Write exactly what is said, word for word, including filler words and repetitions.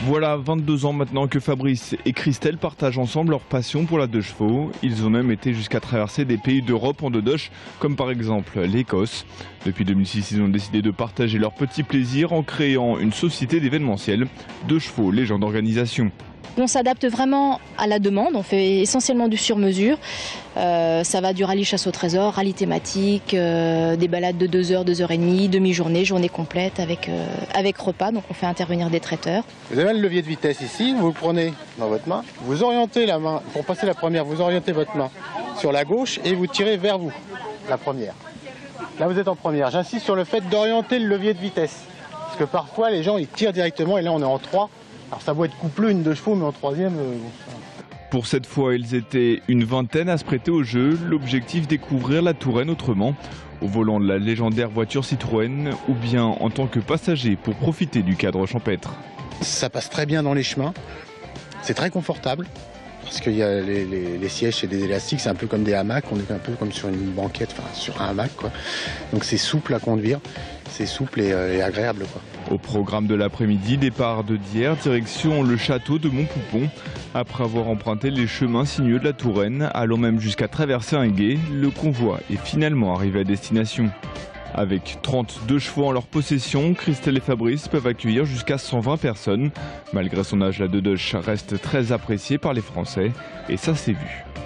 Voilà vingt-deux ans maintenant que Fabrice et Christelle partagent ensemble leur passion pour la deux chevaux. Ils ont même été jusqu'à traverser des pays d'Europe en deux doche, comme par exemple l'Écosse. Depuis deux mille six, ils ont décidé de partager leur petit plaisir en créant une société d'événementiel. Deux chevaux, légende d'organisation. On s'adapte vraiment à la demande, on fait essentiellement du sur-mesure. Euh, ça va du rallye chasse au trésor, rallye thématique, euh, des balades de deux heures, deux heures trente, demi-journée, journée complète avec, euh, avec repas, donc on fait intervenir des traiteurs. Vous avez le levier de vitesse ici, vous le prenez dans votre main, vous orientez la main, pour passer la première, vous orientez votre main sur la gauche et vous tirez vers vous, la première. Là vous êtes en première, j'insiste sur le fait d'orienter le levier de vitesse, parce que parfois les gens ils tirent directement et là on est en trois. Alors ça doit être couplé une deux chevaux, mais en troisième... Euh, bon, ça... Pour cette fois, ils étaient une vingtaine à se prêter au jeu. L'objectif, découvrir la Touraine autrement, au volant de la légendaire voiture Citroën, ou bien en tant que passager pour profiter du cadre champêtre. Ça passe très bien dans les chemins, c'est très confortable, parce qu'il y a les, les, les sièges, c'est des élastiques, c'est un peu comme des hamacs, on est un peu comme sur une banquette, enfin sur un hamac, quoi. Donc c'est souple à conduire, c'est souple et, euh, et agréable, quoi. Au programme de l'après-midi, départ de Dieppe, direction le château de Montpoupon. Après avoir emprunté les chemins sinueux de la Touraine, allant même jusqu'à traverser un gué, le convoi est finalement arrivé à destination. Avec trente-deux chevaux en leur possession, Christelle et Fabrice peuvent accueillir jusqu'à cent vingt personnes. Malgré son âge, la deux doche reste très appréciée par les Français et ça s'est vu.